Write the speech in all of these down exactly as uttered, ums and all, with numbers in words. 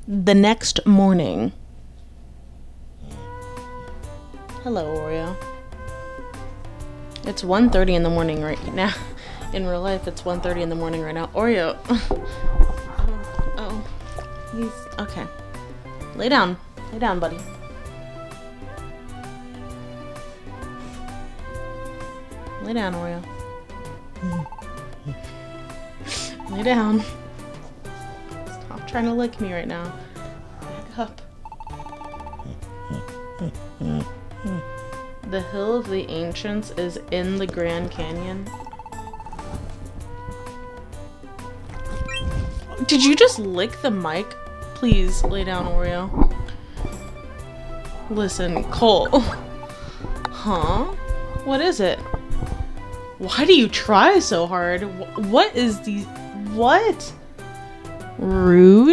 The next morning. Hello, Oreo. It's one thirty in the morning right now. In real life, it's one thirty in the morning right now. Oreo. oh, oh. He's... Okay. Lay down. Lay down, buddy. Lay down, Oreo. Lay down. Stop trying to lick me right now. Back up. The Hill of the Ancients is in the Grand Canyon. Did you just lick the mic? Please lay down, Oreo. Listen, Cole. Huh? What is it? Why do you try so hard? What is the... What? Rude?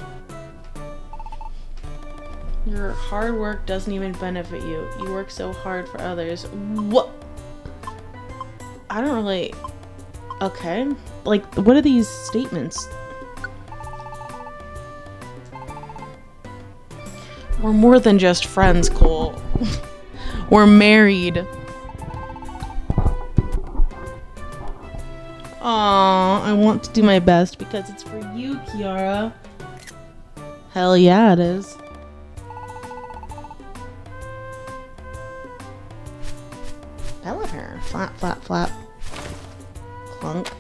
Your hard work doesn't even benefit you. You work so hard for others. What? I don't really... Okay. Like, what are these statements? We're more than just friends, Cole. We're married. Aw, I want to do my best because it's for you, Kiara. Hell yeah, it is. I love her. Flap, flap, flap. Clunk.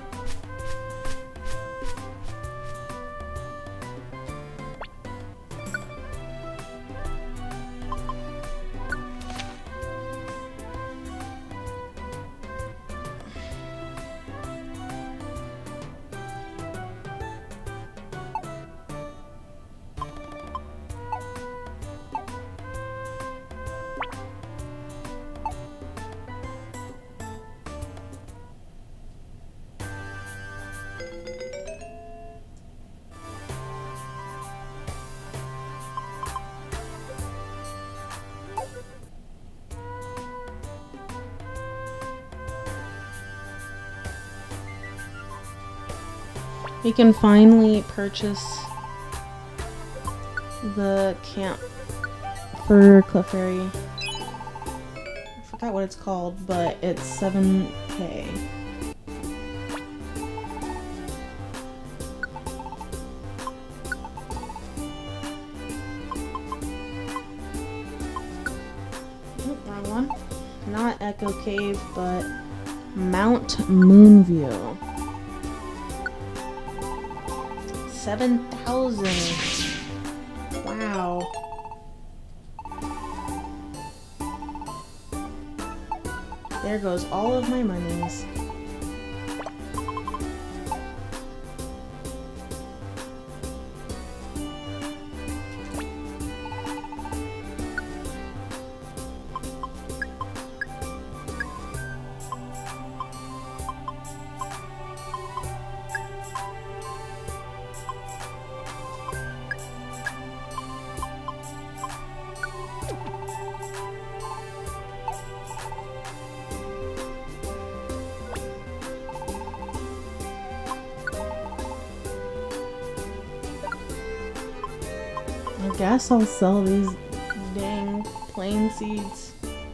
We can finally purchase the camp for Clefairy. I forgot what it's called, but it's seven K. Oh, wrong one. Not Echo Cave, but Mount Moonview. seven thousand. Wow. There goes all of my monies. I guess I'll sell these dang plain seeds.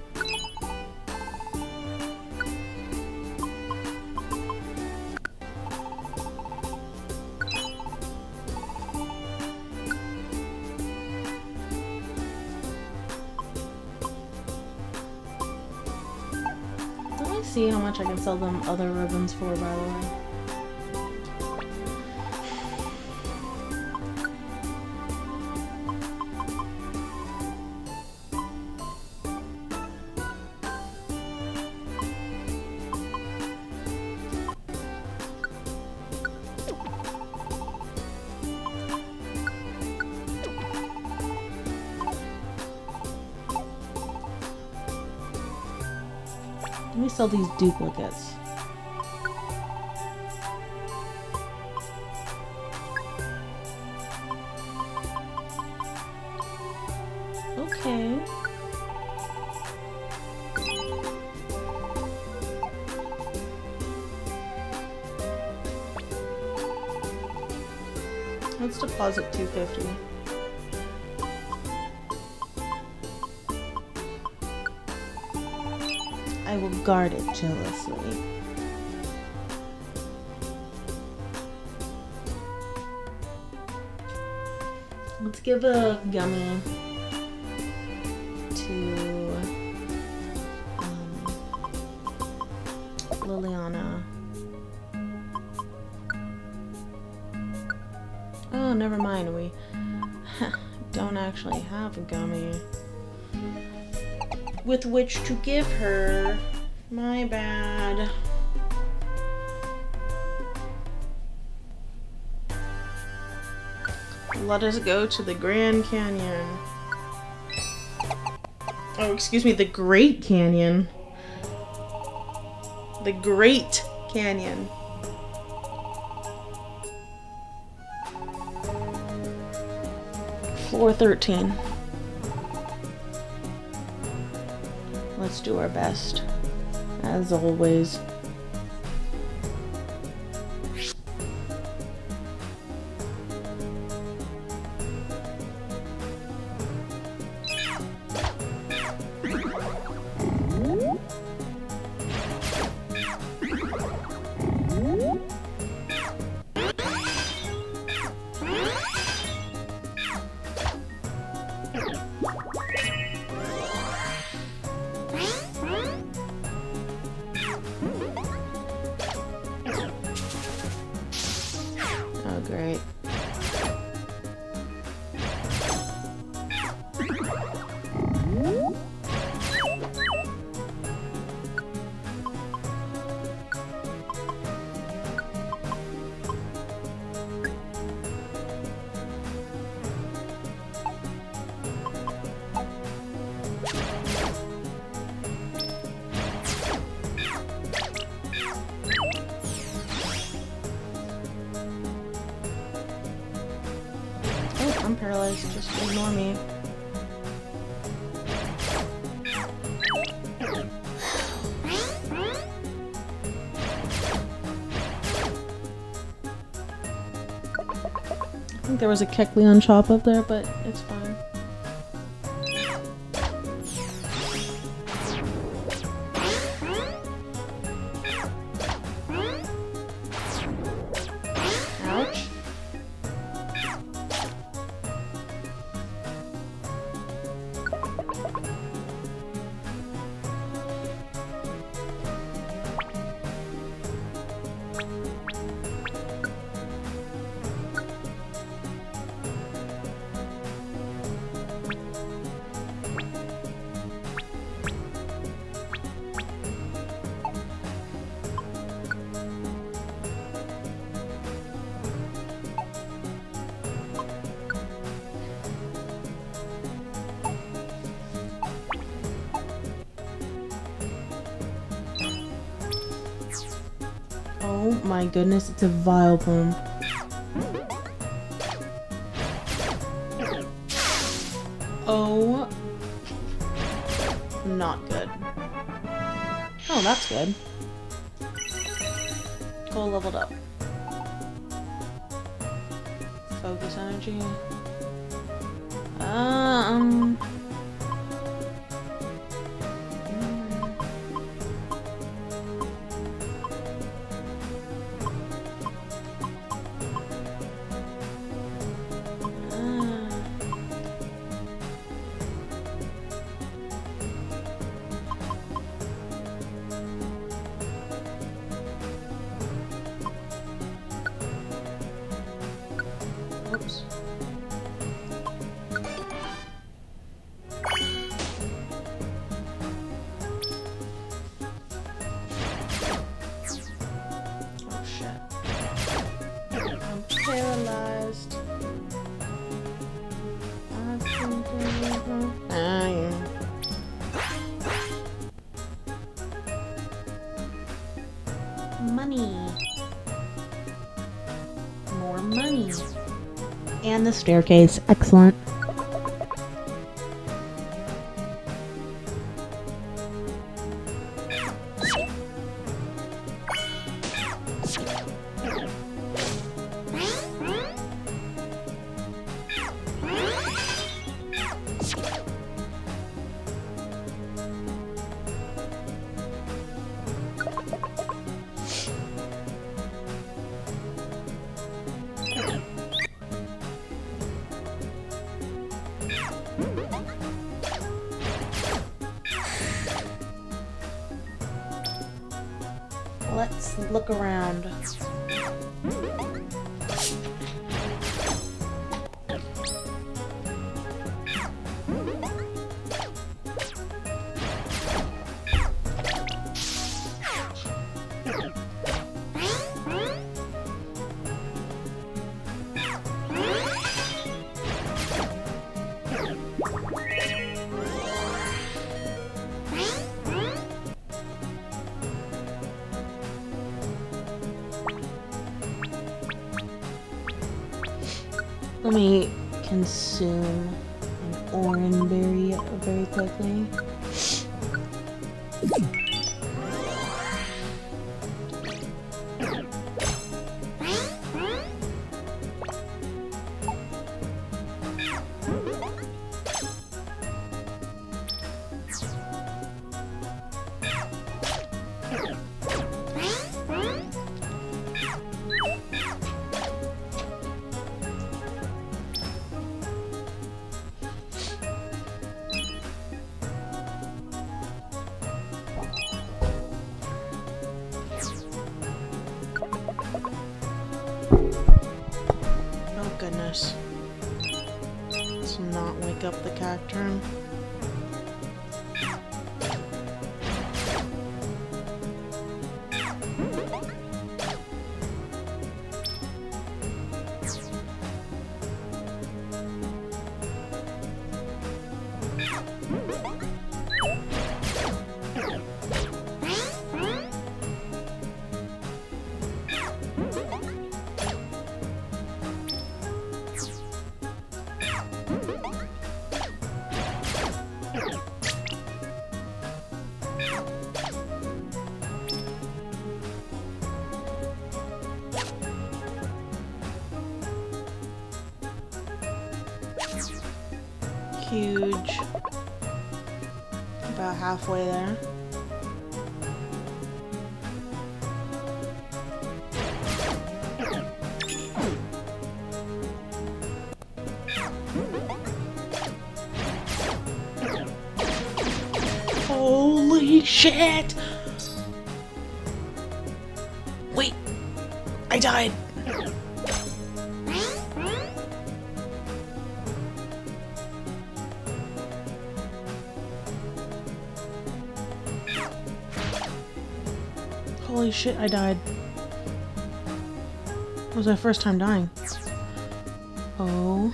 Let me see how much I can sell them other ribbons for, by the way. Let me sell these duplicates. Okay. Let's deposit two fifty. I will guard it jealously. Let's give a gummy to um, Liliana. Oh, never mind. We don't actually have a gummy with which to give her. My bad. Let us go to the Grand Canyon. Oh, excuse me, the Great Canyon. The Great Canyon. Floor thirteen. Let's do our best, as always. Great. I'm paralyzed, just ignore me. I think there was a Kecleon chop up there, but it's fine. Ouch. Oh my goodness, it's a Vileplume. Oh, not good. Oh, that's good. Cole leveled up. Focus energy. Um. Oops. Oh shit. I'm paralyzed. I think I am. Money. More money. And the staircase. Excellent. let's look around. Let me consume an orange berry very quickly. Goodness. Let's not wake up the cacturn. Huge. About halfway there. Holy shit! Wait, I died. Holy shit, I died. It was my first time dying. Oh.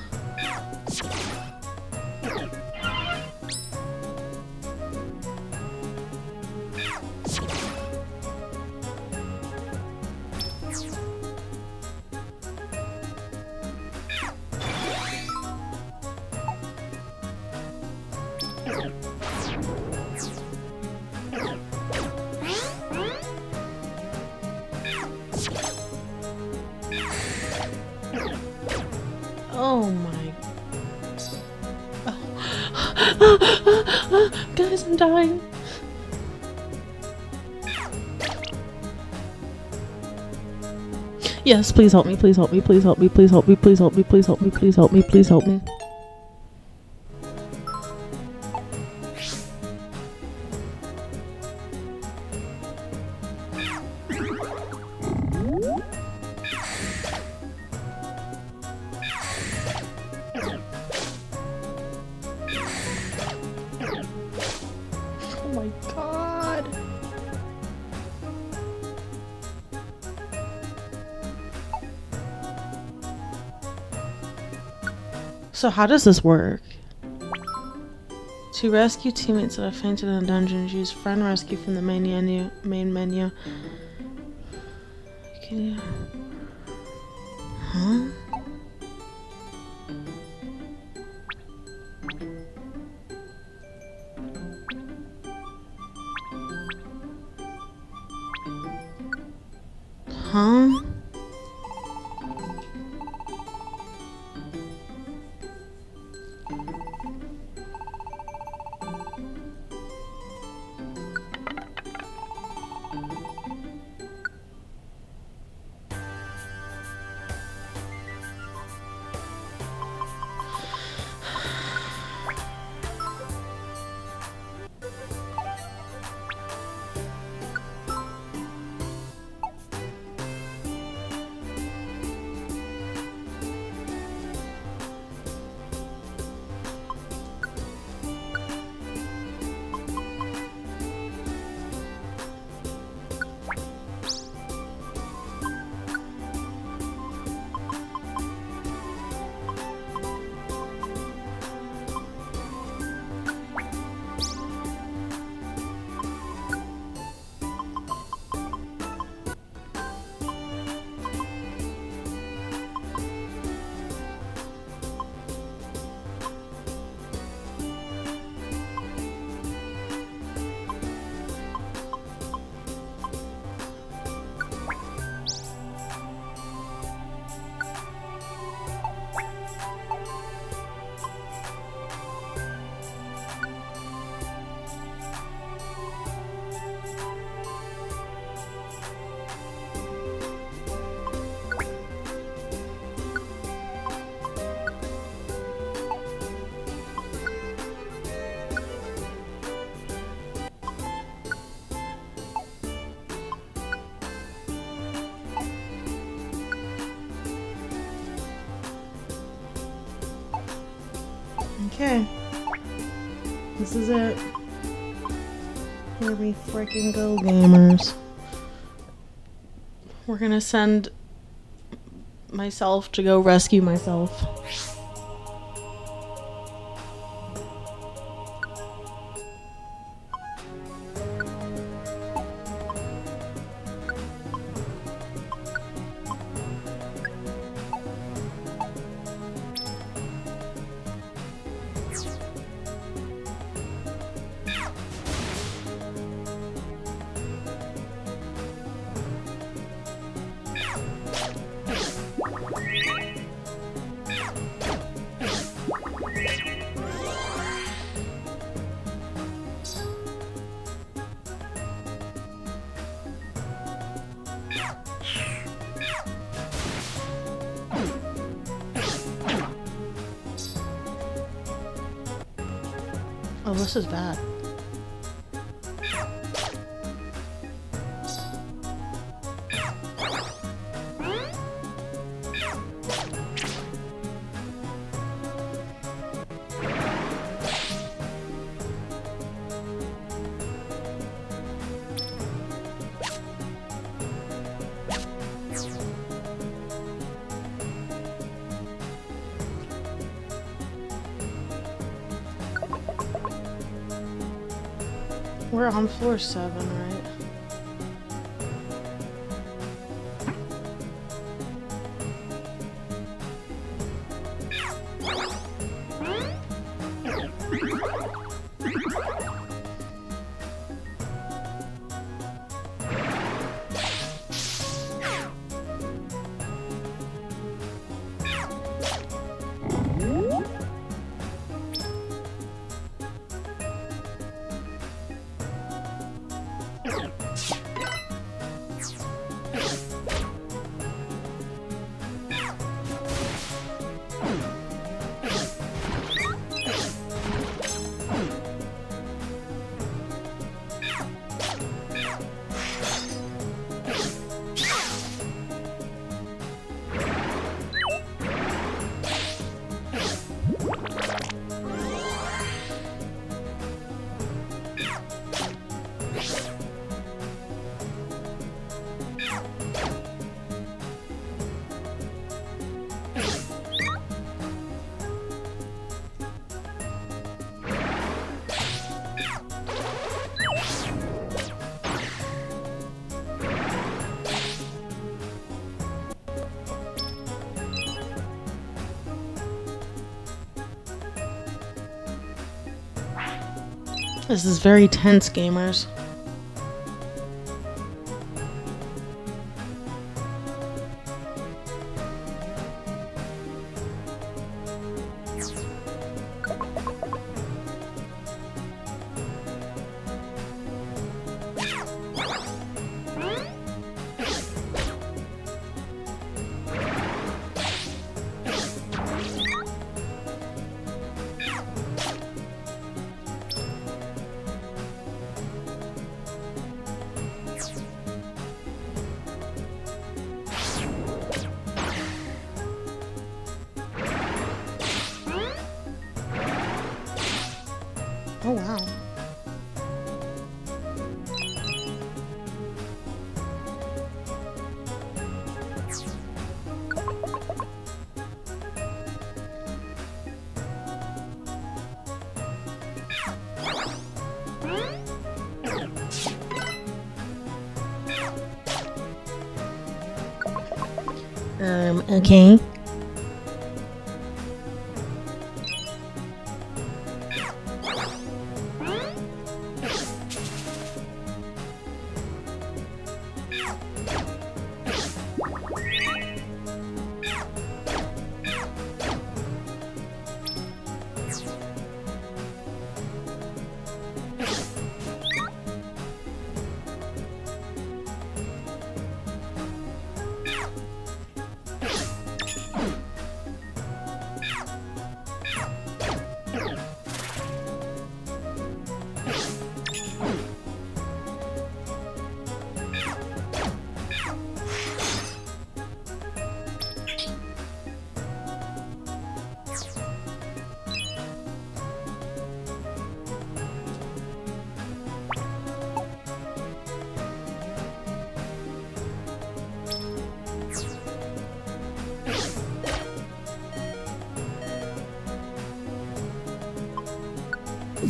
Oh my... Oh. Guys, I'm dying. Yes, please help me, please help me, please help me, please help me, please help me, please help me, please help me, please help me. Oh my god. So how does this work? To rescue teammates that have fainted in a dungeon, use friend rescue from the main menu. Main menu. Okay. Huh? Huh? Okay. This is it. Here we freaking go, gamers. We're gonna send myself to go rescue myself. Oh, this is bad. We're on floor seven, right? This is very tense, gamers. Oh wow. Um, okay.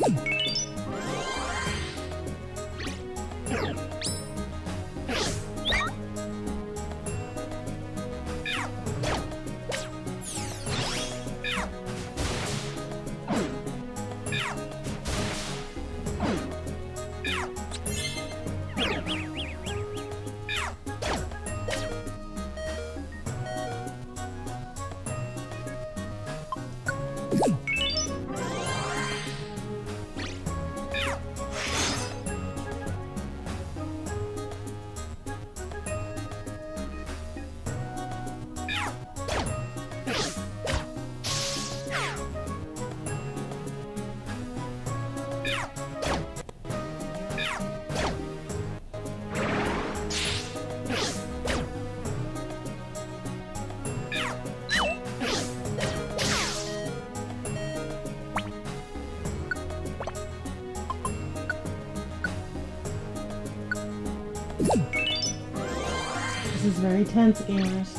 This is very tense, gamers.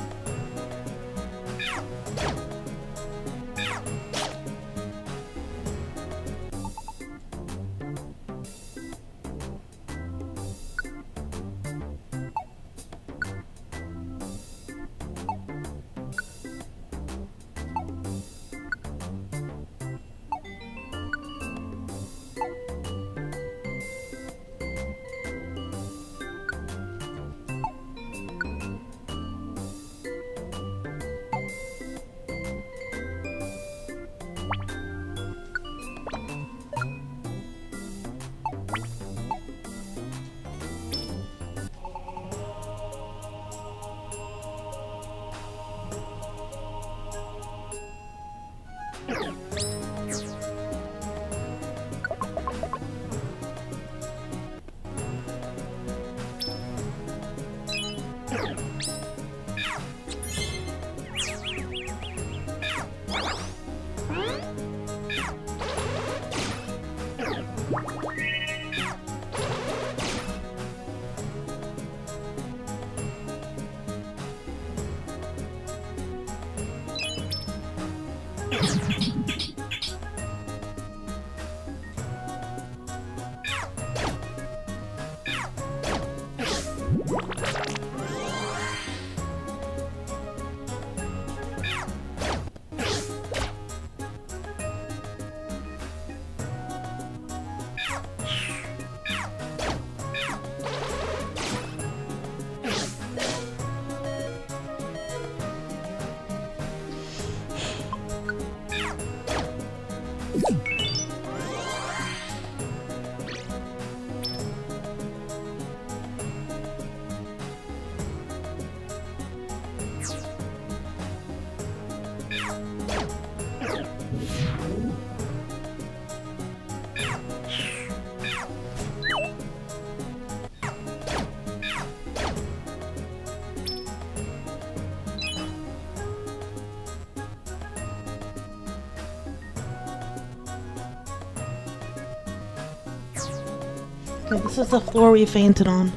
Okay, this is the floor we fainted on.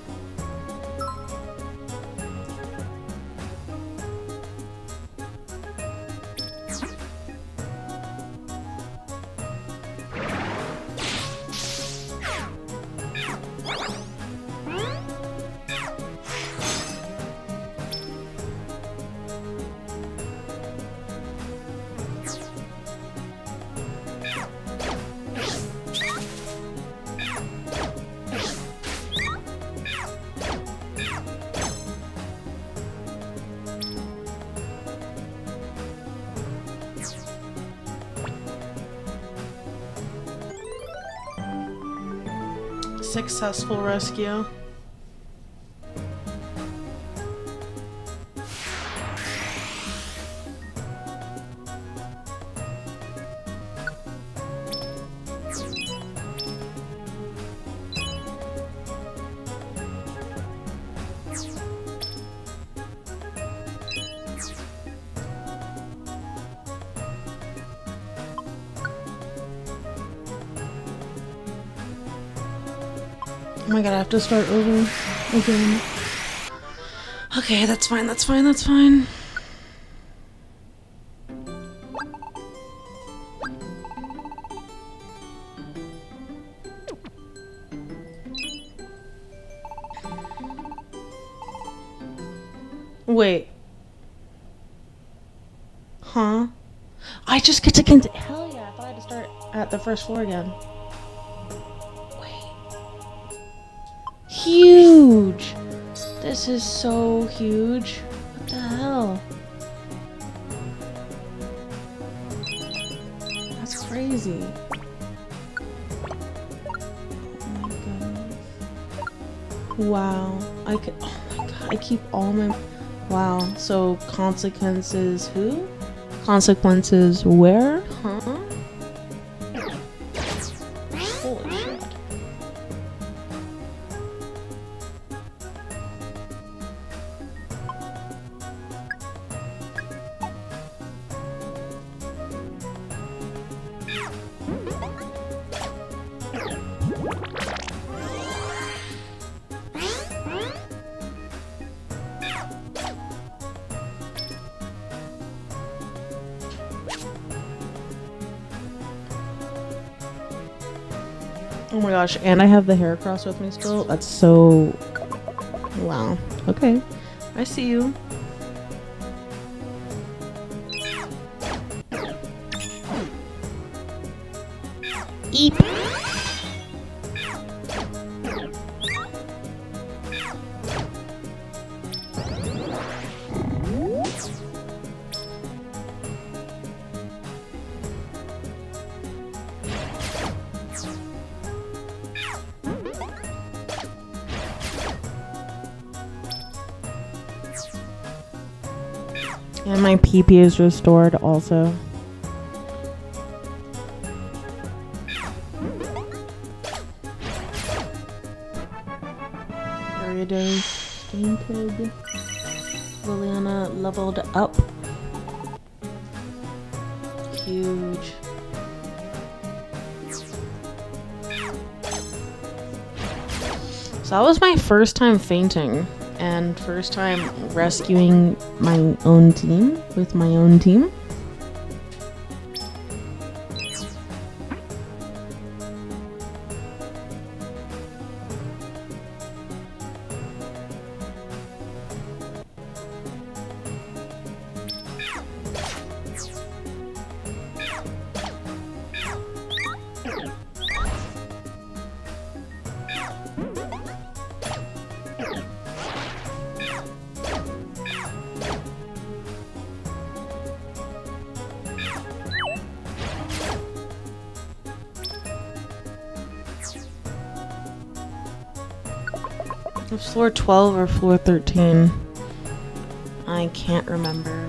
Successful rescue. Oh my god, I have to start over again. Okay, that's fine, that's fine, that's fine. Wait. Huh? I just get to continue. Hell yeah, I thought I had to start at the first floor again. Wait. Huge! This is so huge. What the hell? That's crazy. Oh my goodness. Wow. I could. Oh my god. I keep all my. Wow. So consequences who? Consequences where? Huh? Holy shit. Oh my gosh, and I have the Heracross with me still. That's so... Wow. Okay. I see you. Eep. And my P P is restored also. Gyarados fainted. Liliana leveled up. Huge. So that was my first time fainting. And first time rescuing my own team with my own team. It's floor twelve or floor thirteen. I can't remember.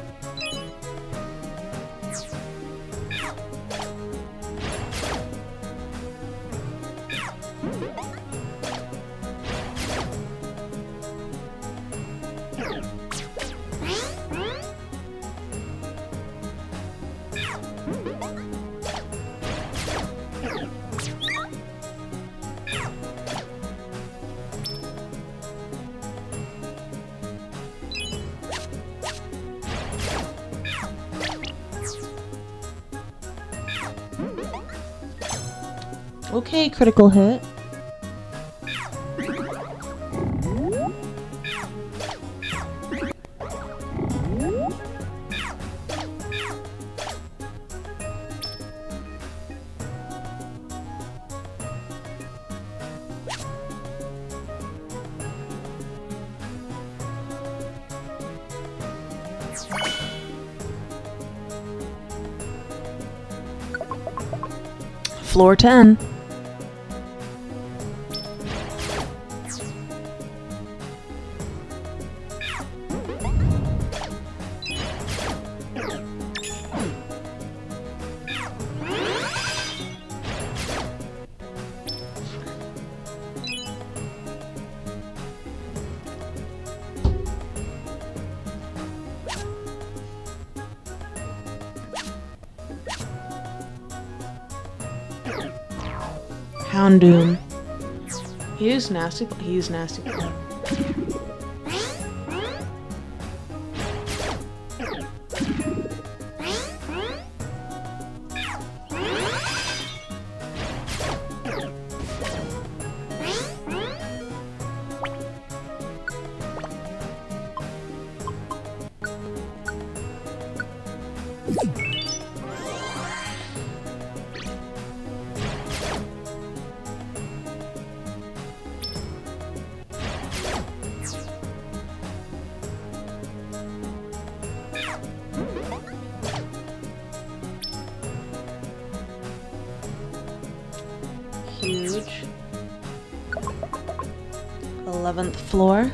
Okay, critical hit. Floor ten. Houndoom. He used nasty. He used nasty. Huge. eleventh floor.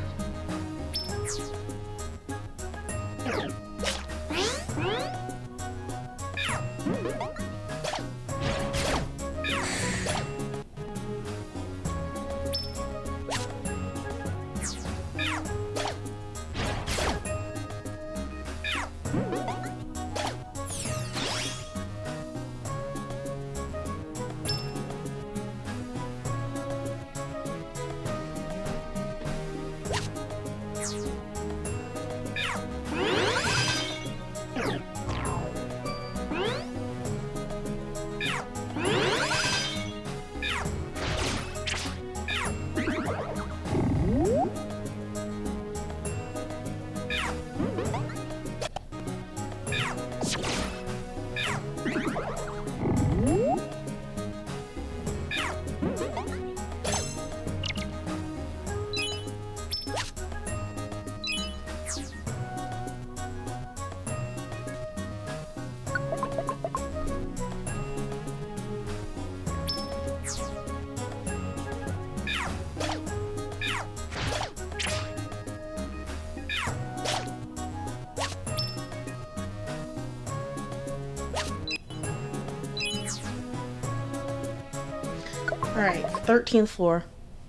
Alright, thirteenth floor.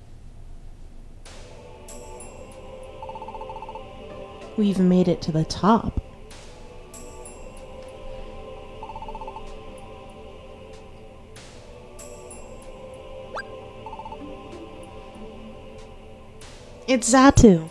We've made it to the top. It's Xatu.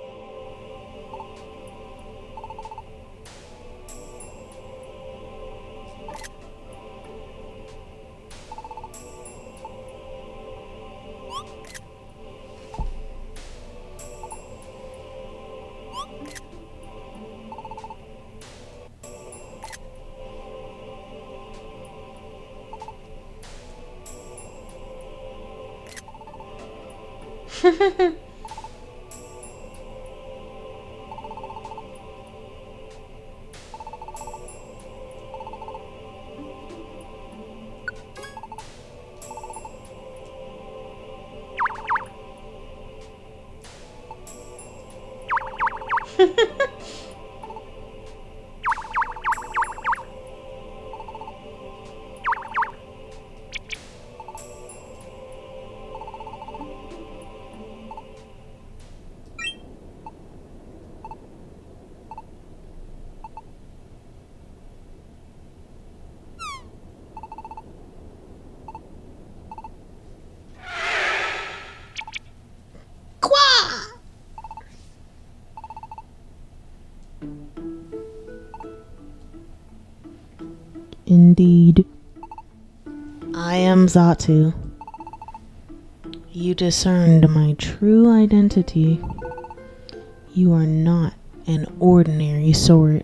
Indeed. I am Xatu. You discerned my true identity. You are not an ordinary sword.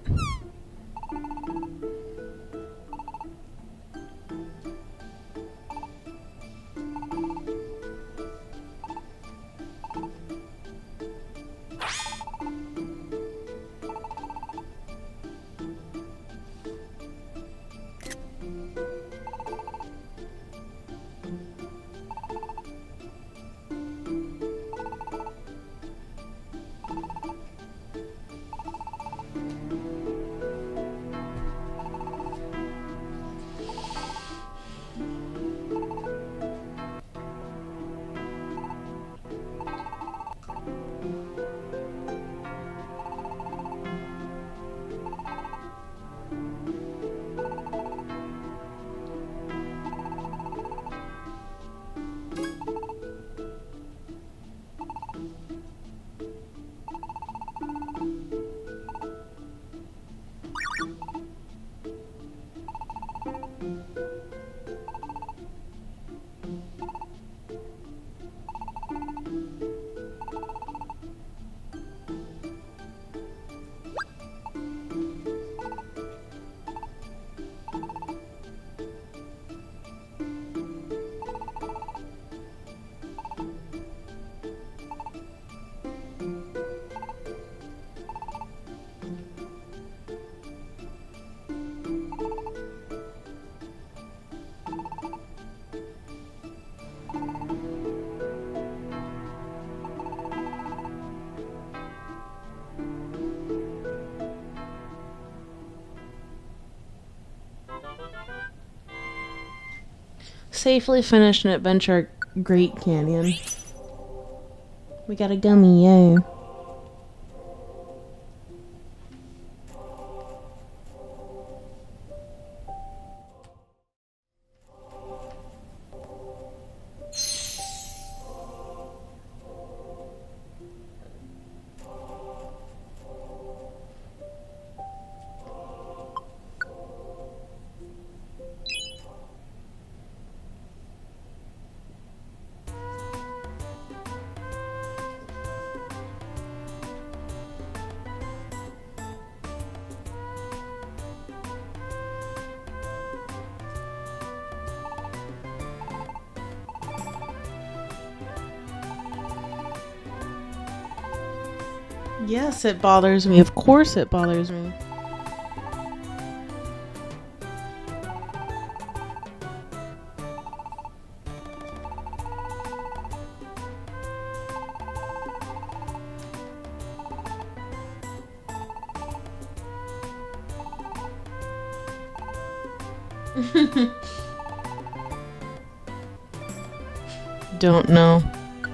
safely finished an adventure at Great Canyon. We got a gummy, yay. Yes, it bothers me. Of course it bothers me. Don't know.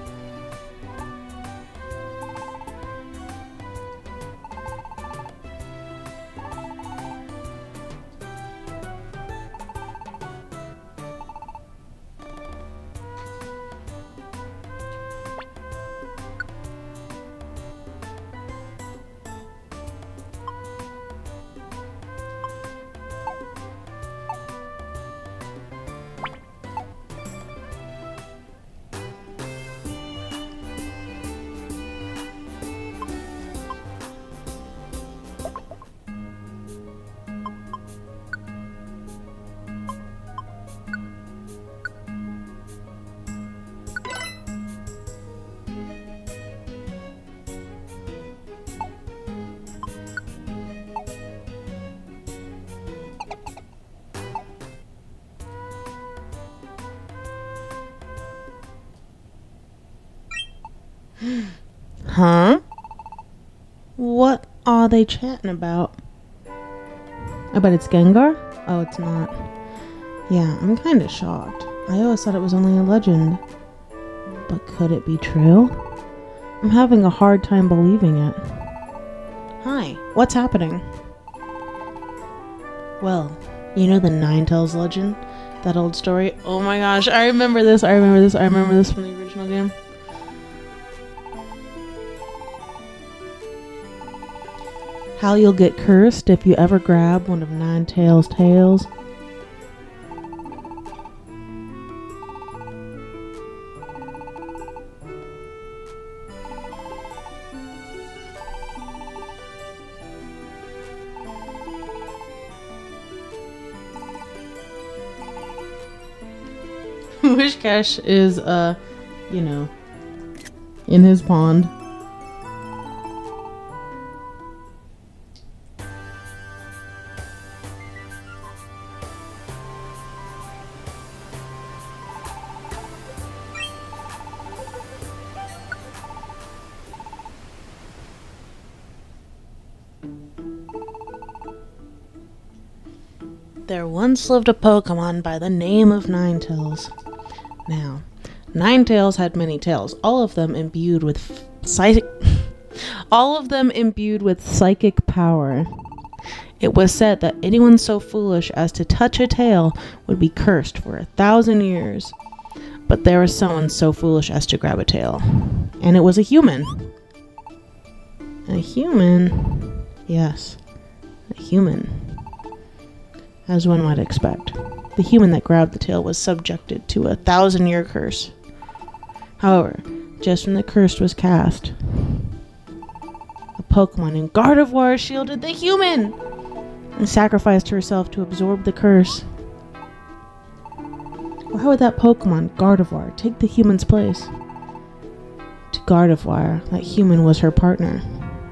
Huh? What are they chatting about? I bet it's Gengar? Oh, it's not. Yeah, I'm kind of shocked. I always thought it was only a legend. But could it be true? I'm having a hard time believing it. Hi, what's happening? Well, you know the Ninetales legend? That old story? Oh my gosh, I remember this, I remember this, I remember this from the original game. How you'll get cursed if you ever grab one of Ninetales' tails. Wishcash is, uh, you know, in his pond. There once lived a Pokemon by the name of Ninetales. Now, Ninetales had many tails, all of them imbued with psychic, all of them imbued with psychic power. It was said that anyone so foolish as to touch a tail would be cursed for a thousand years. But there was someone so foolish as to grab a tail, and it was a human. A human? Yes, a human. As one might expect. The human that grabbed the tail was subjected to a thousand-year curse. However, just when the curse was cast, a Pokemon named Gardevoir shielded the human and sacrificed herself to absorb the curse. Why would that Pokemon, Gardevoir, take the human's place? To Gardevoir, that human was her partner.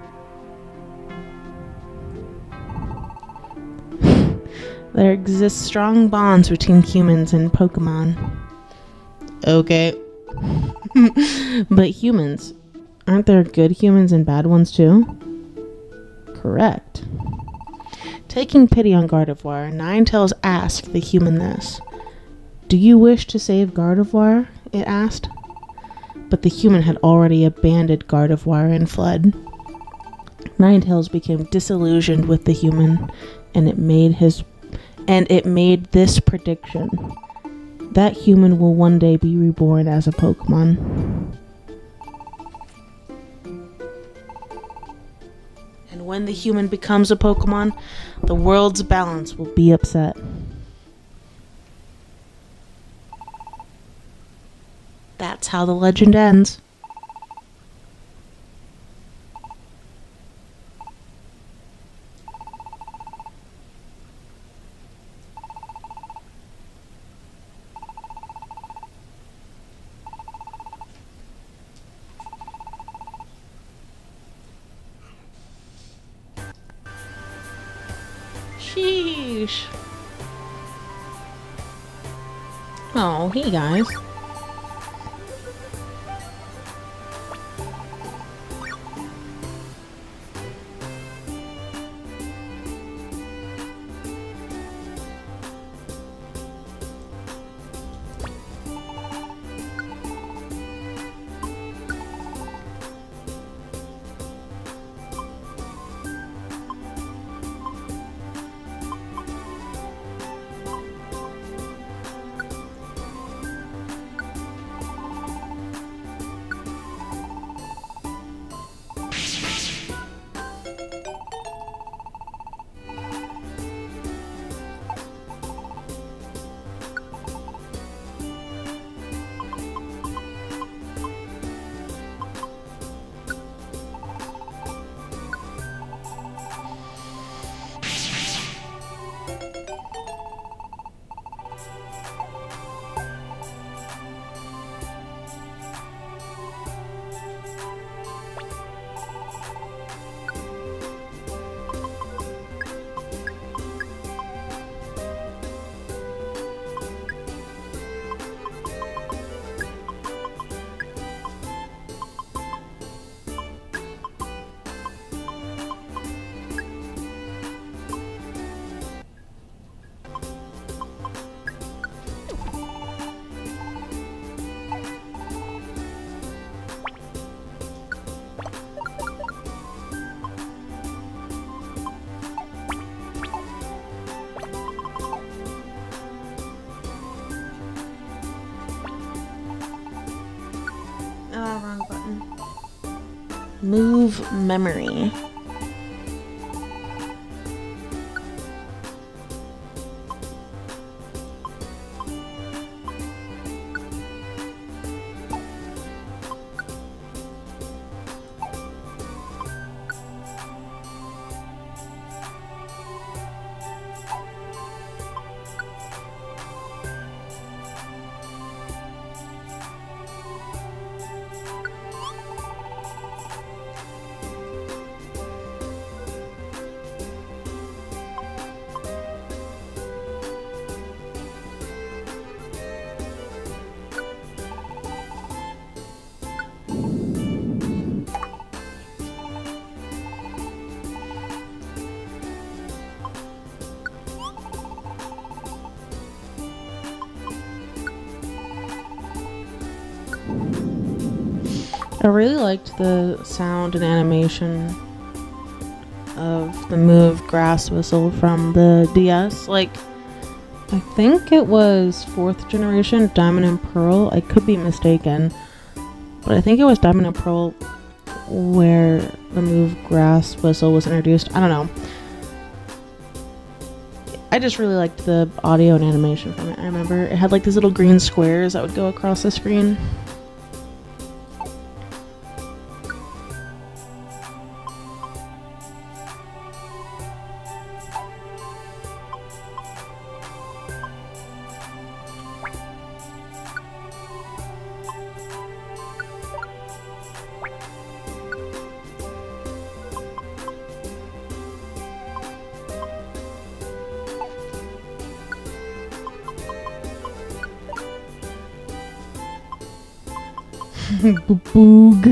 There exist strong bonds between humans and Pokemon. Okay. But humans, aren't there good humans and bad ones too? Correct. Taking pity on Gardevoir, Ninetales asked the human this. Do you wish to save Gardevoir? It asked. But the human had already abandoned Gardevoir and fled. Ninetales became disillusioned with the human, and it made his and it made this prediction. That human will one day be reborn as a Pokemon. And when the human becomes a Pokemon, the world's balance will be upset. That's how the legend ends. Sheesh. Oh, hey guys. Ah, wrong button. Move memory. I really liked the sound and animation of the move Grass Whistle from the D S. Like, I think it was fourth generation Diamond and Pearl. I could be mistaken, but I think it was Diamond and Pearl where the move Grass Whistle was introduced. I don't know. I just really liked the audio and animation from it. I remember it had like these little green squares that would go across the screen. Boog.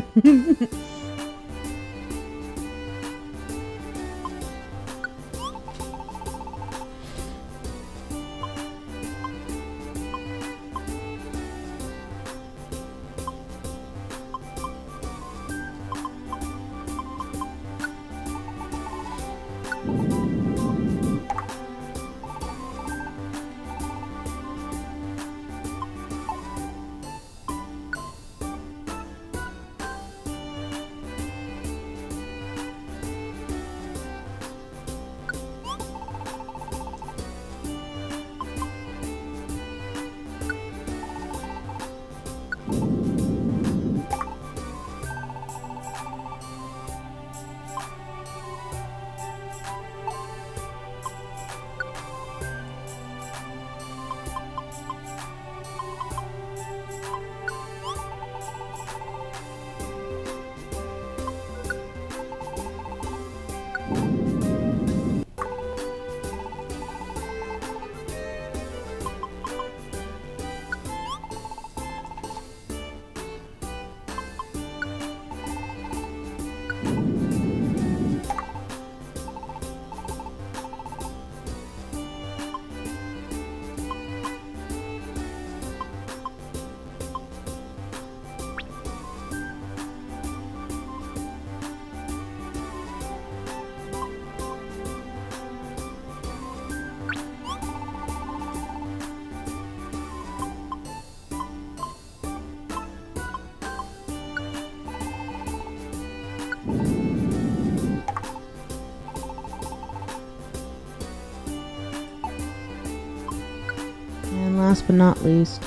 last but not least.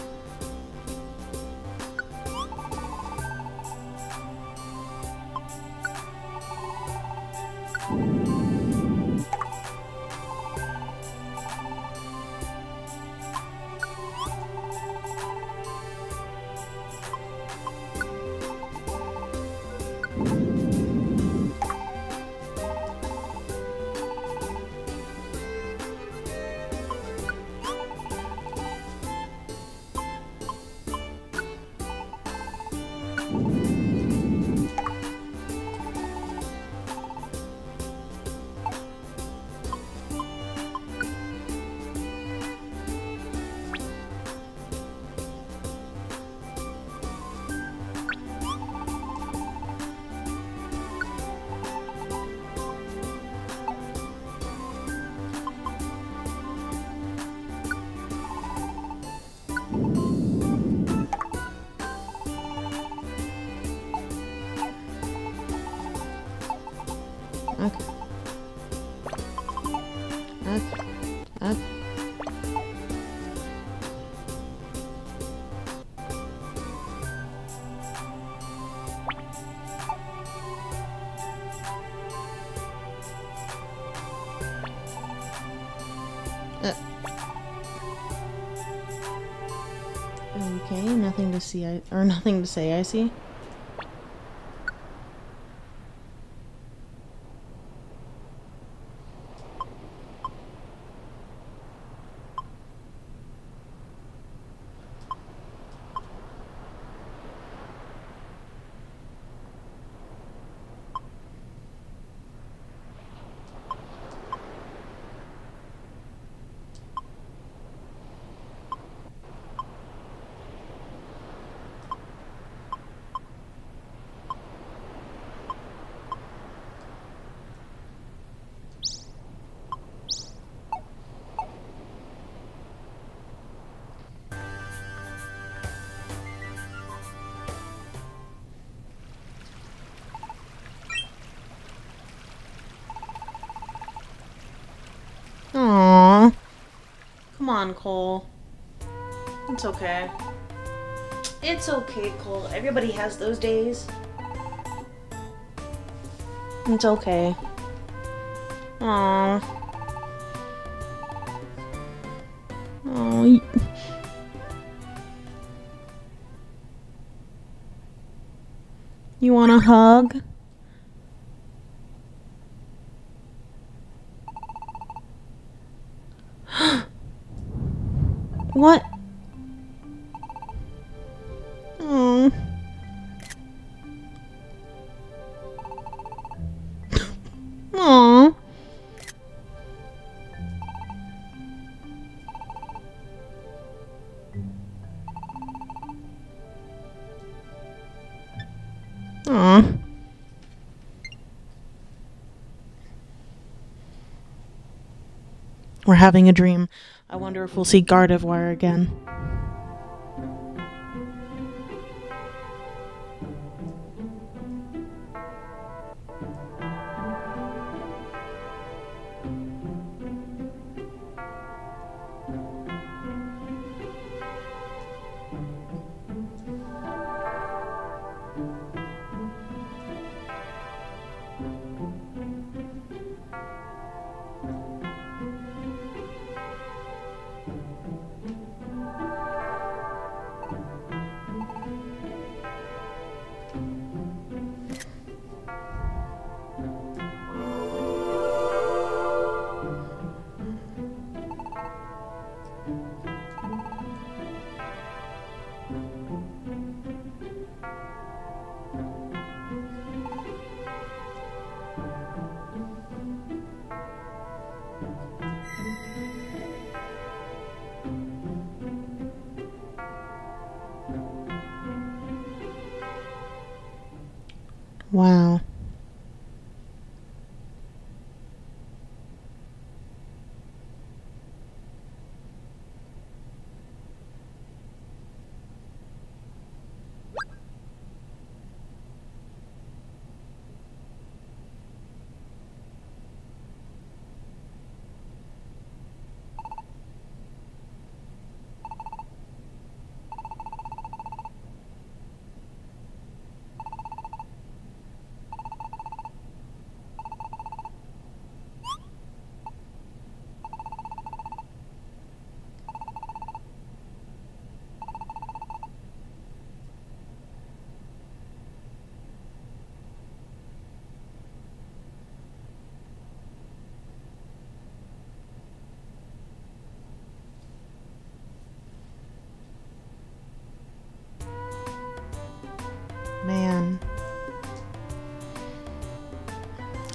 Okay. Okay. Okay. Uh. Okay, nothing to see, I, or nothing to say, I see. Aww. Come on, Cole. It's okay. It's okay, Cole. Everybody has those days. It's okay. Aww. Aww. You want a hug? What? Oh. Aww. Aww. We're having a dream. I wonder if we'll see Gardevoir again. Wow.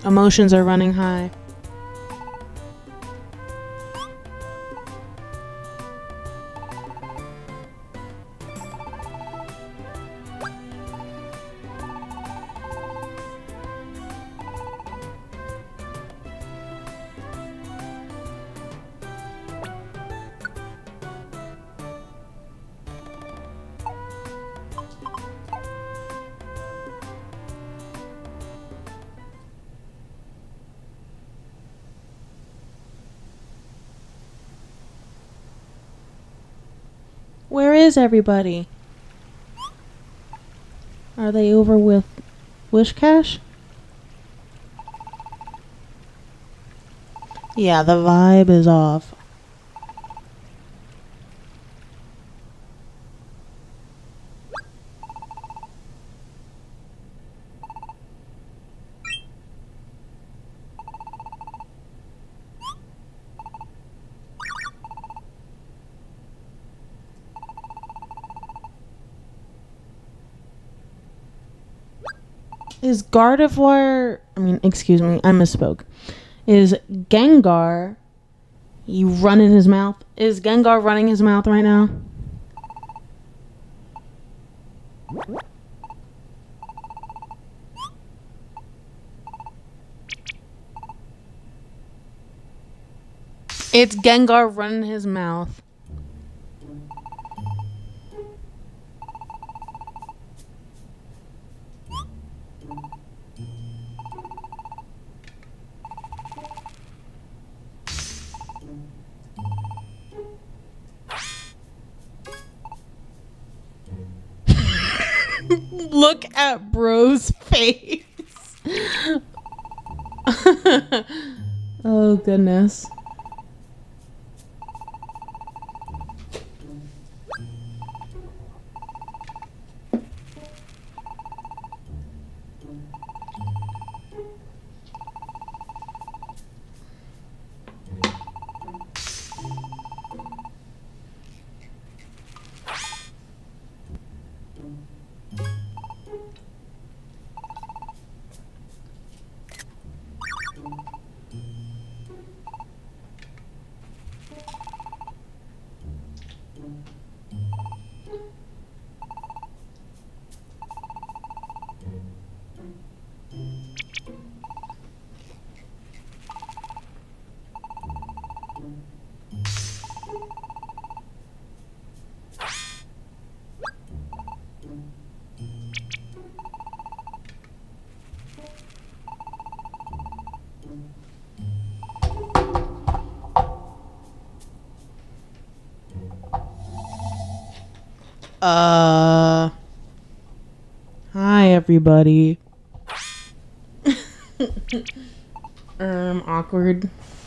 Emotions are running high. Where is everybody? Are they over with Whiscash? Yeah, the vibe is off. Is Gardevoir, I mean, excuse me, I misspoke. Is Gengar, you running his mouth? Is Gengar running his mouth right now? It's Gengar running his mouth. Look at bro's face. Oh, goodness. Uh, hi everybody. um, awkward.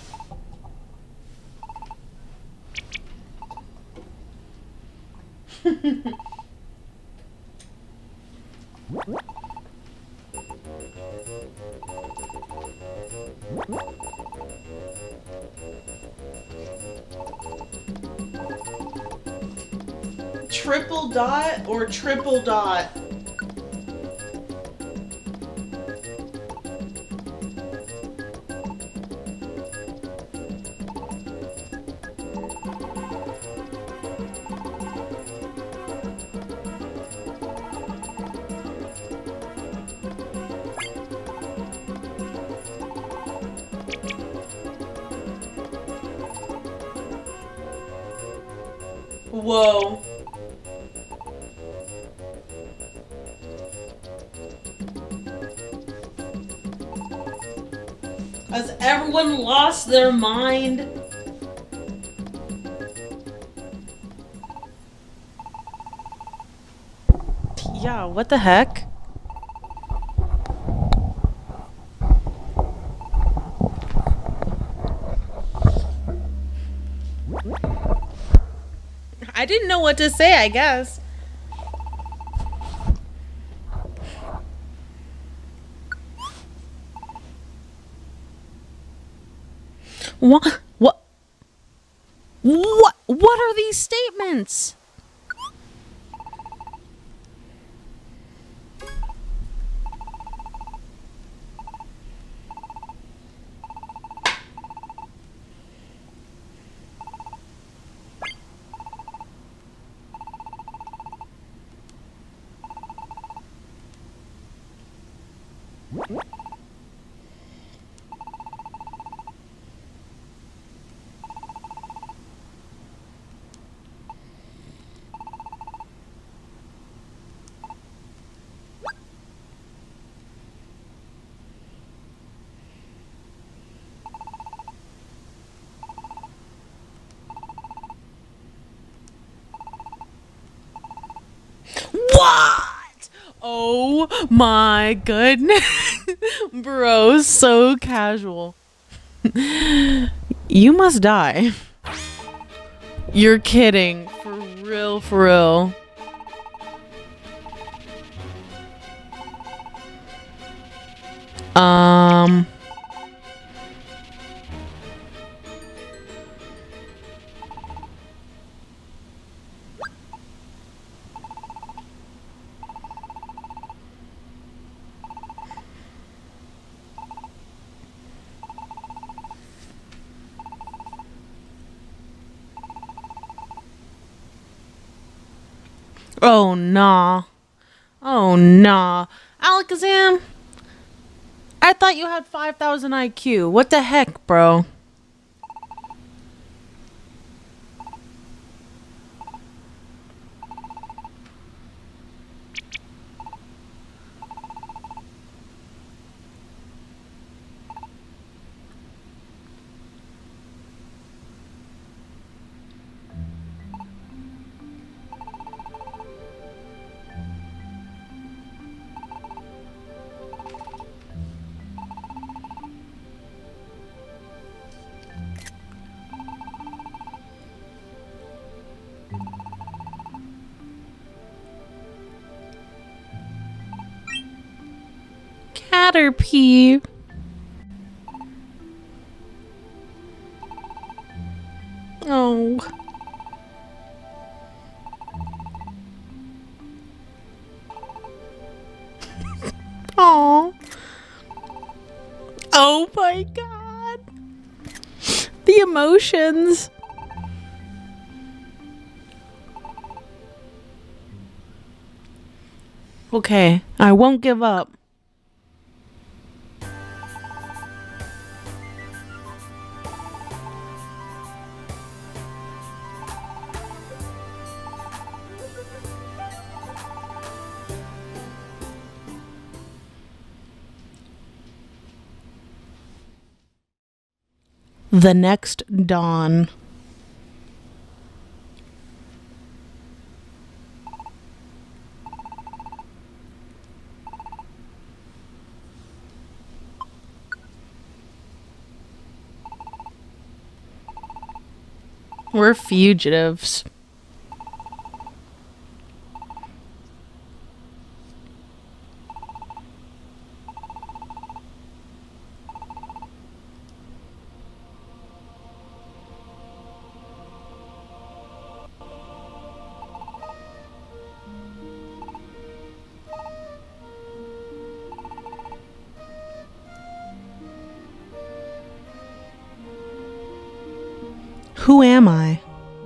Triple dot or triple dot? Whoa. Has everyone lost their mind? Yeah, what the heck? I didn't know what to say, I guess. What? What? What? What are these statements? Oh my goodness. Bro, so casual. You must die. You're kidding. For real, for real. Um... Oh, nah. Oh, nah. Alakazam, I thought you had five thousand I Q. What the heck, bro? Caterpie. Oh. Oh. Oh my god. The emotions. Okay, I won't give up. The next dawn. We're fugitives. Who am I?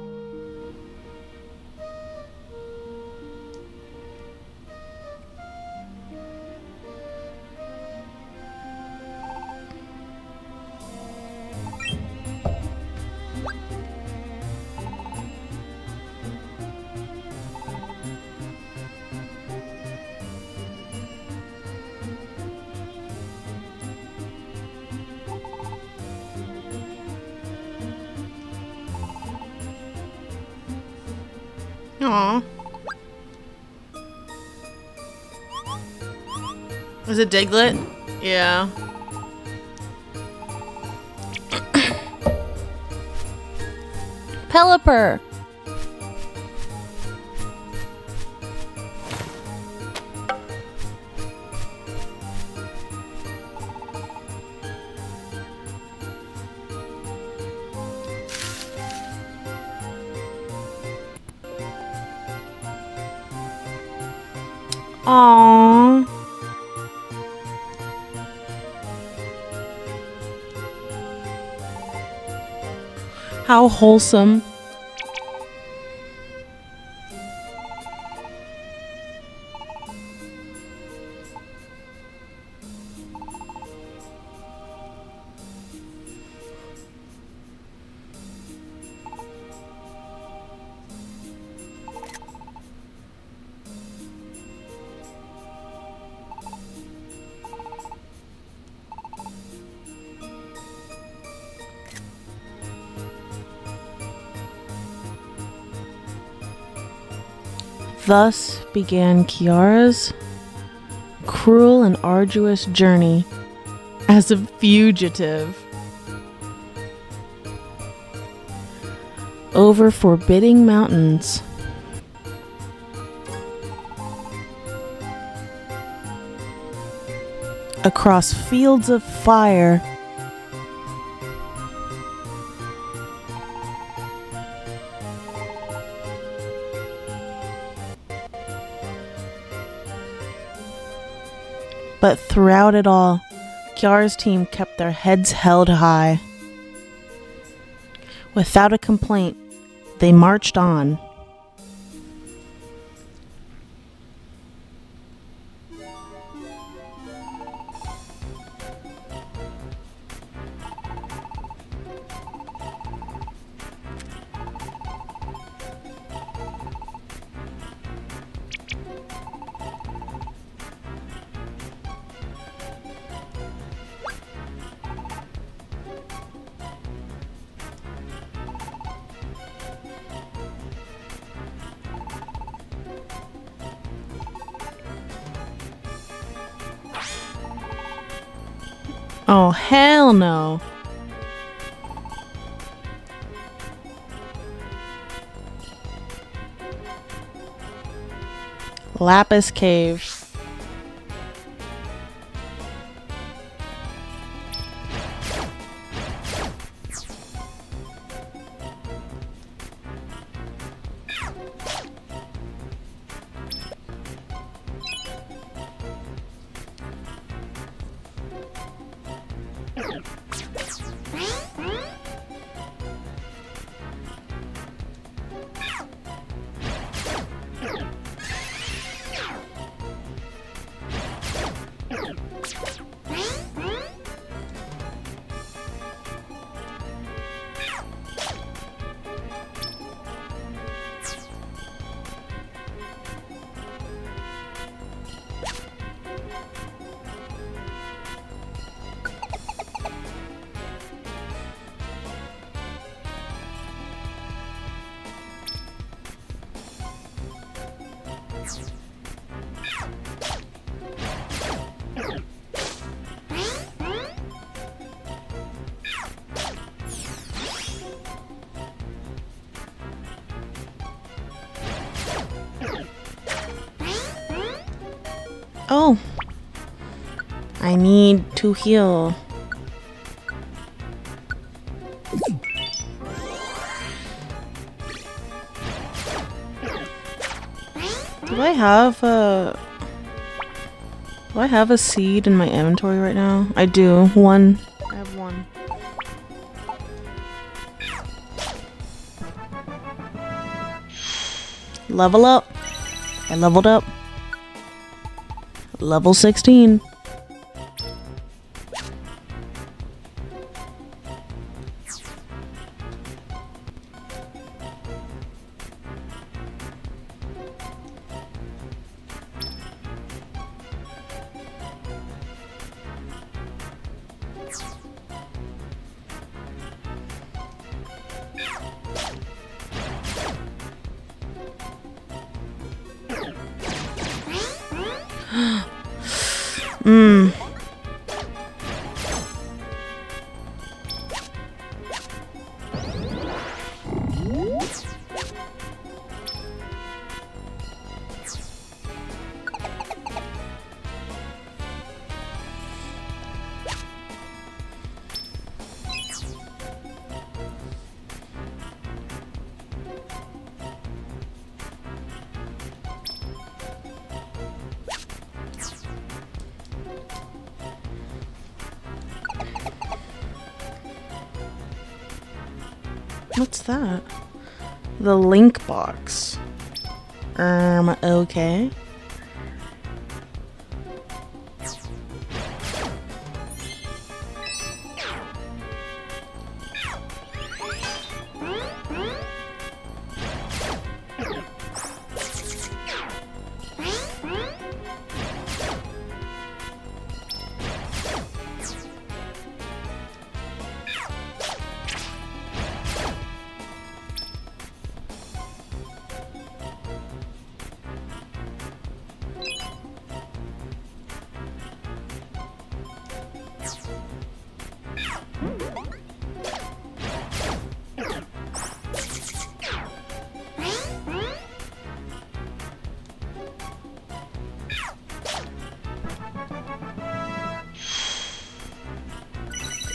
Aww. Is it Diglett? Yeah. Pelipper. Aww. How wholesome. Thus began Kiara's cruel and arduous journey as a fugitive over forbidding mountains. Across fields of fire. But throughout it all, Kiara's team kept their heads held high. Without a complaint, they marched on. Oh, hell no. Lapis Cave. Oh, I need to heal. Do I have a... Do I have a seed in my inventory right now? I do. One. I have one. Level up. I leveled up. Level sixteen. Mmm. What's that? The link box. Um, okay.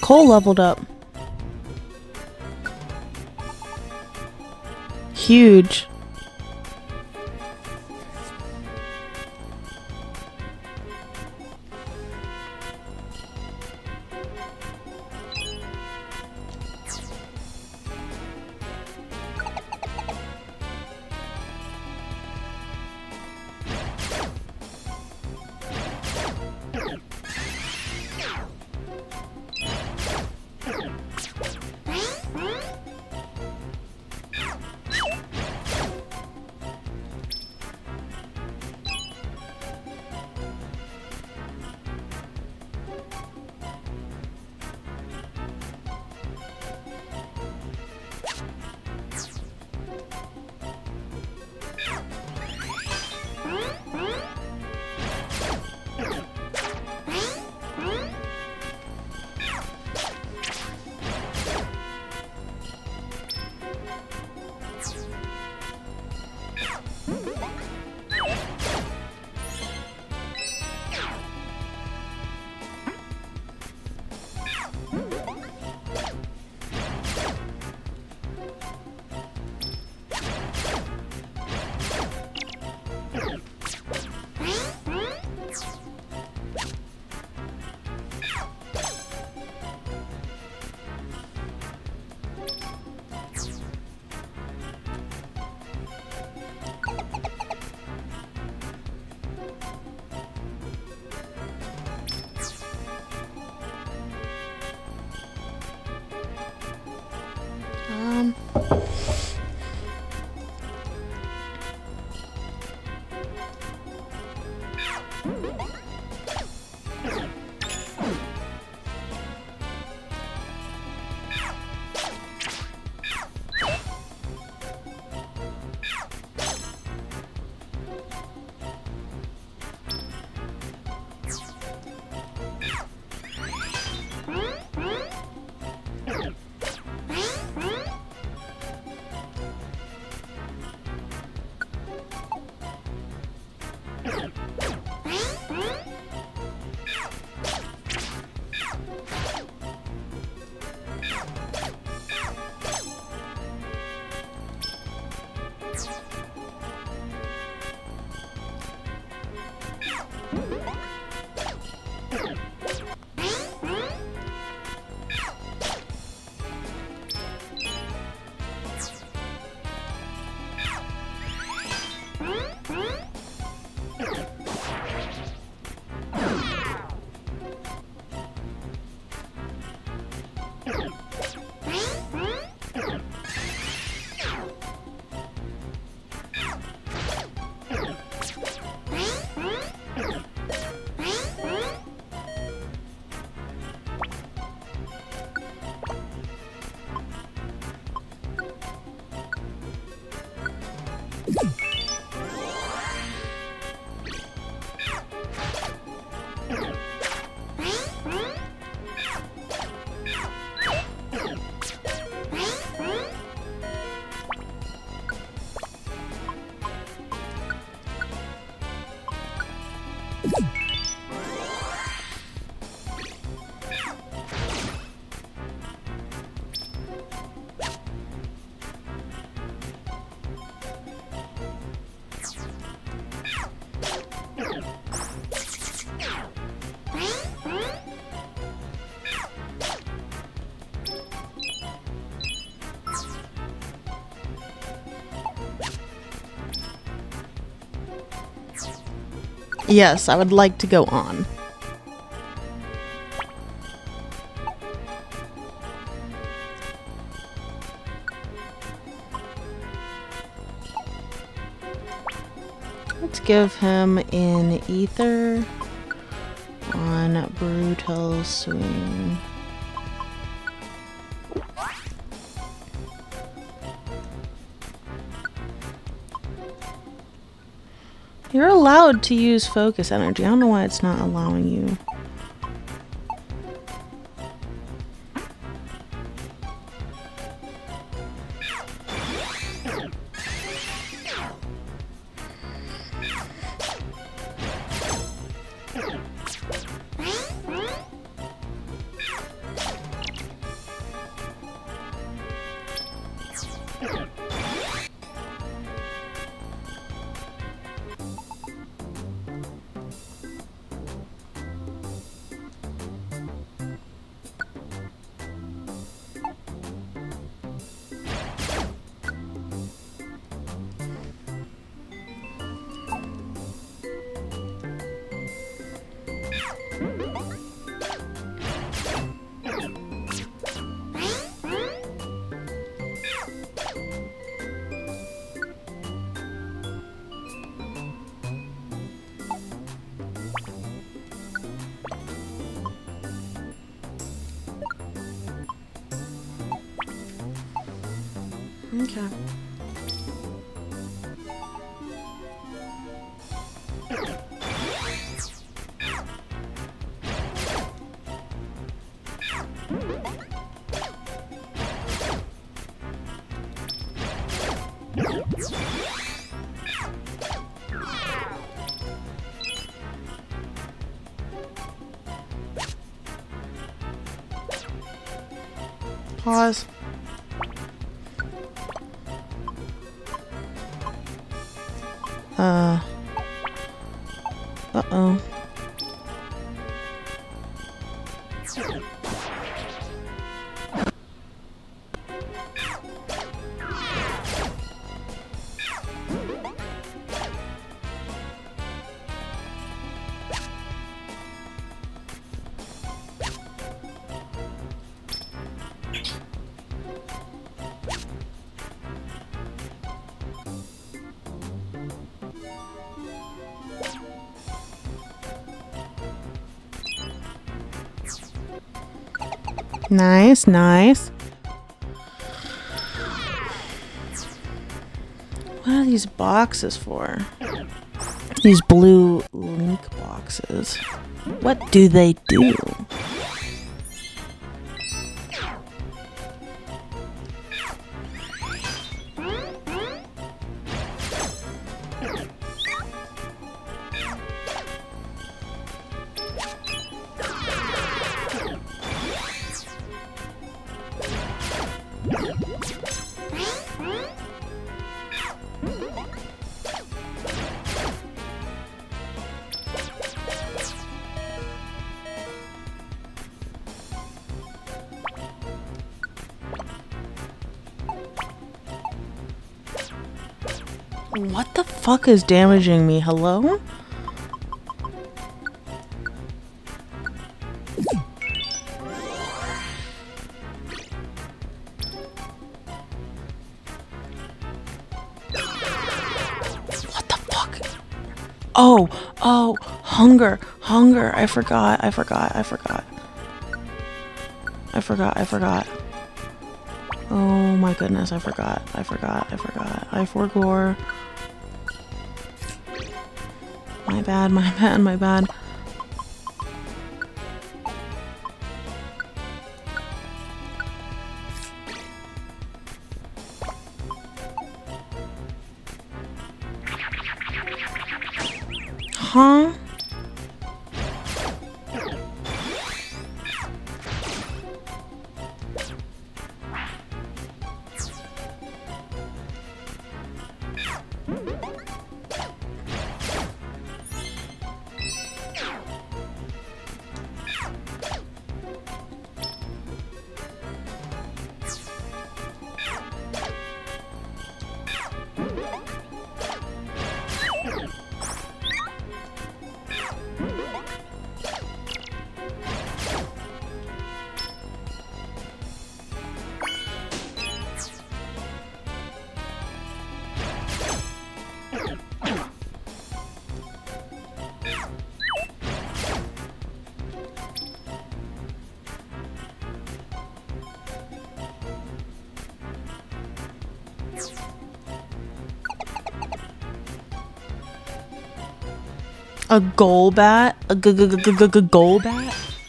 Cole leveled up. Huge. Um. Yes, I would like to go on. Let's give him an ether on Brutal Swing. You're allowed to use focus energy. I don't know why it's not allowing you. Okay. Pause. Uh. Uh-oh. Nice, nice. What are these boxes for? These blue link boxes. What do they do? What the fuck is damaging me? Hello? What the fuck? Oh, oh, hunger, hunger. I forgot, I forgot, I forgot. I forgot, I forgot. Oh my goodness, I forgot, I forgot, I forgot. I forgot. My bad, my bad, my bad. Huh? A Golbat? A g g g g g g Golbat?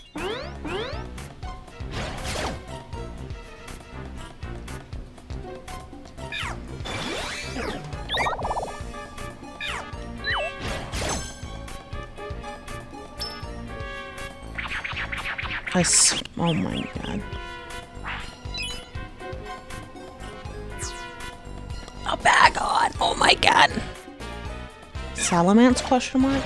I s- oh my god. my god. Salamence question mark?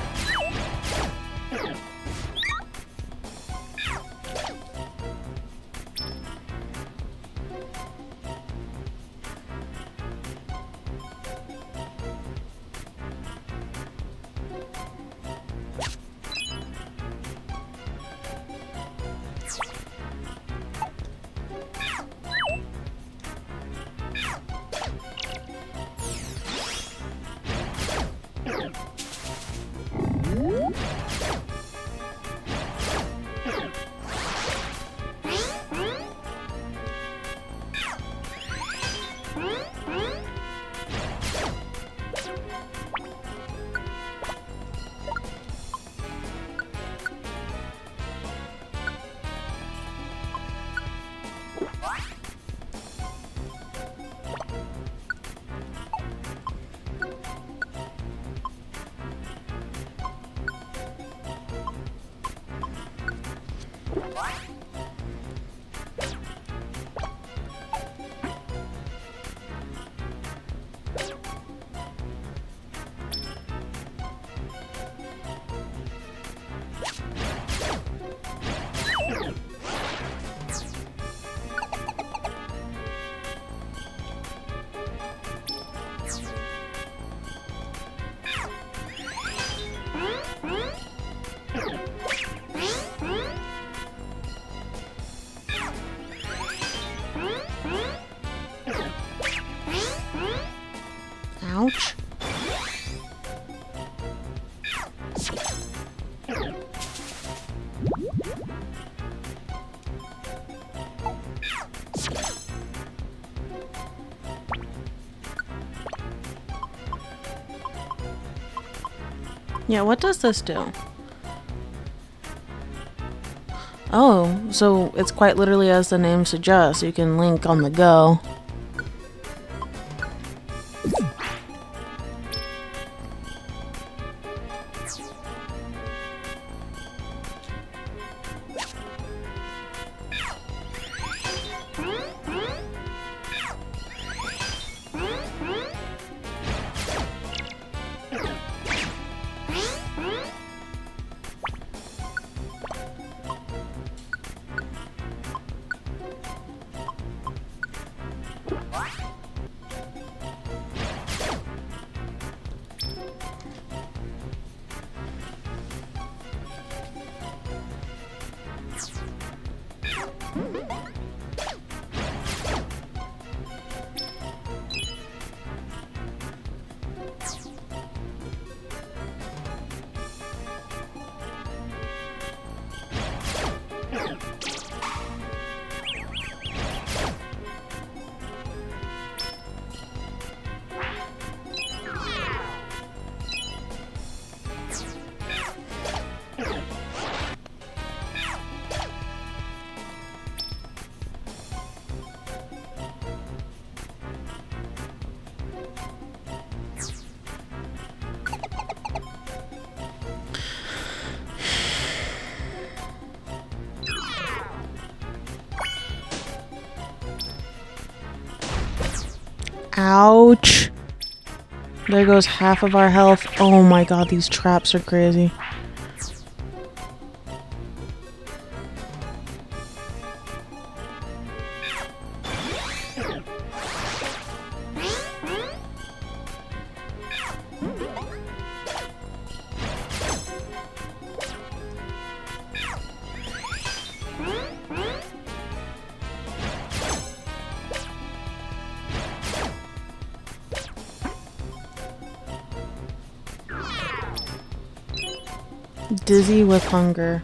Ouch. Yeah, what does this do? Oh, so it's quite literally as the name suggests, you can link on the go. Ouch. There goes half of our health. Oh my god, these traps are crazy. Dizzy with hunger.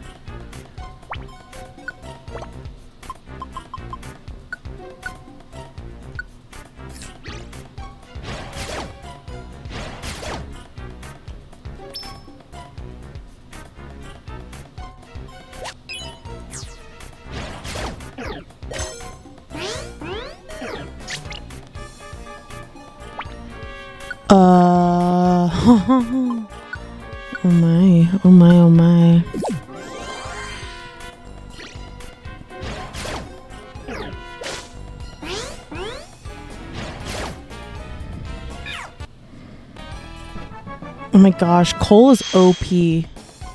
Uh, oh my, oh my, oh my. Oh my gosh, Cole is O P.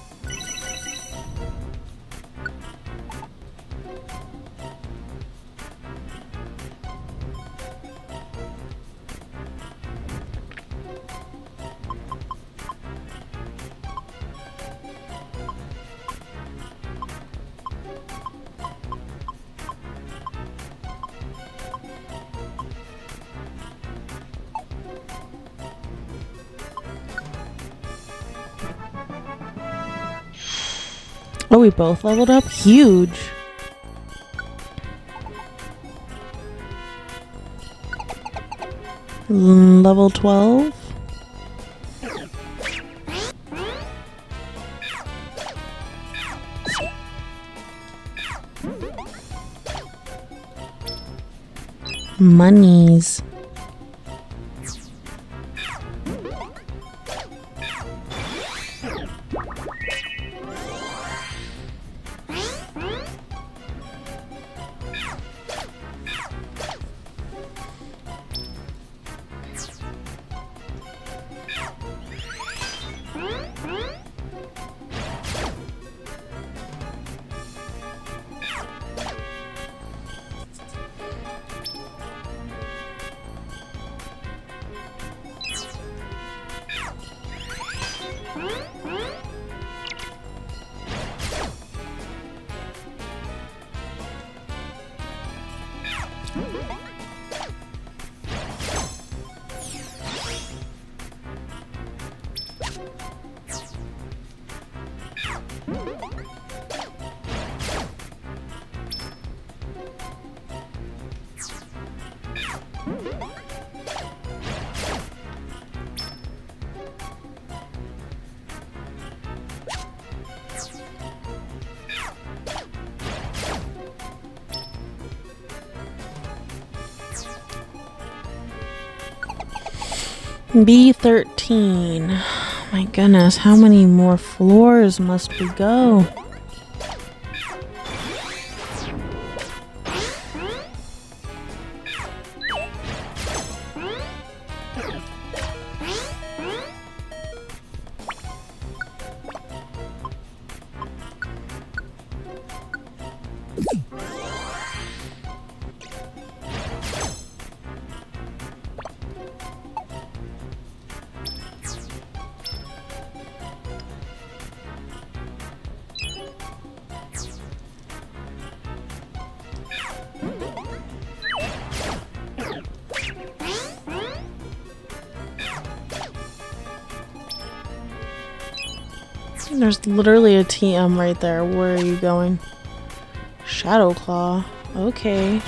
Oh, we both leveled up? Huge. L- level twelve? Monies. B thirteen. My goodness, how many more floors must we go? There's literally a T M right there. Where are you going? Shadow Claw. Okay.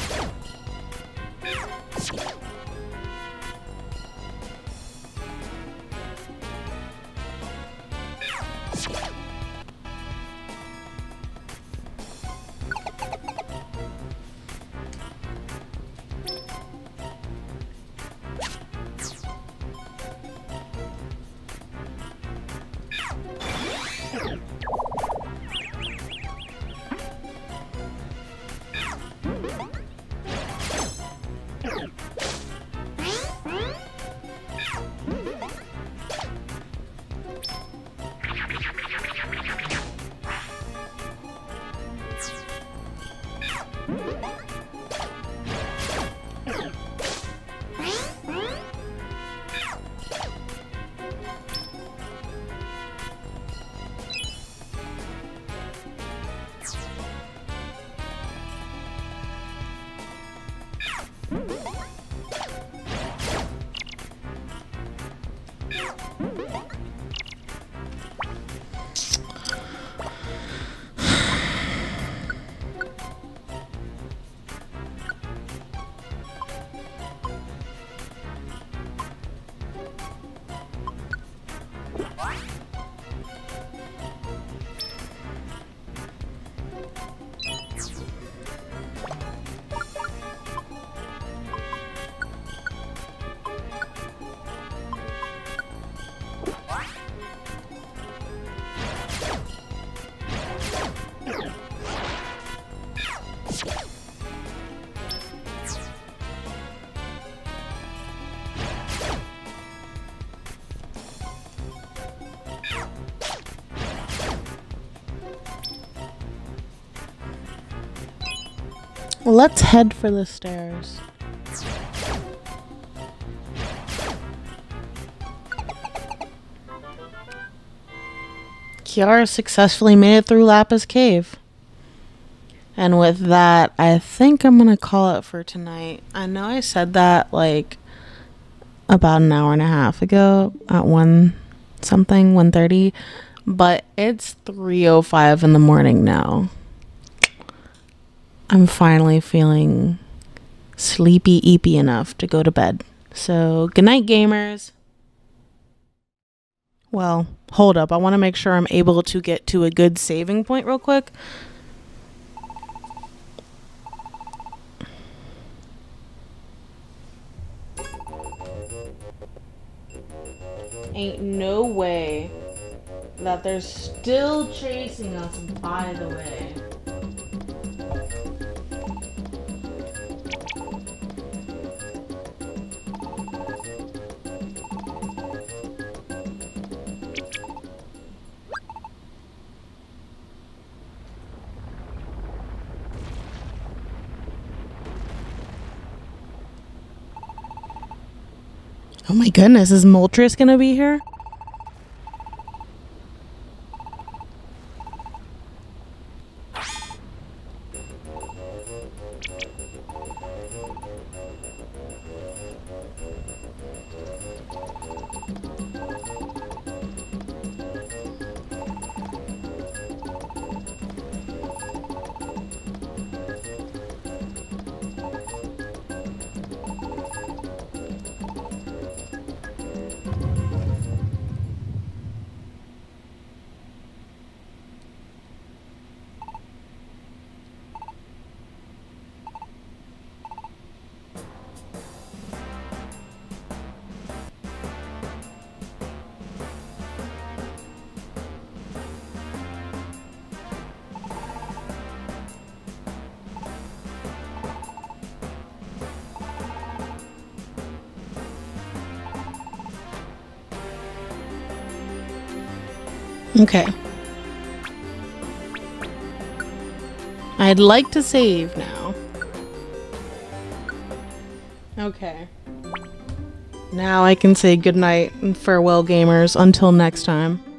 Let's head for the stairs. Kiara successfully made it through Lapis Cave. And with that, I think I'm gonna call it for tonight. I know I said that like about an hour and a half ago at one something, one thirty, but it's three oh five in the morning now. I'm finally feeling sleepy eepy enough to go to bed. So good night, gamers. Well, hold up. I want to make sure I'm able to get to a good saving point real quick. Ain't no way that they're still chasing us, by the way. Oh my goodness, is Moltres gonna be here? Okay. I'd like to save now. Okay. Now I can say goodnight and farewell, gamers, until next time.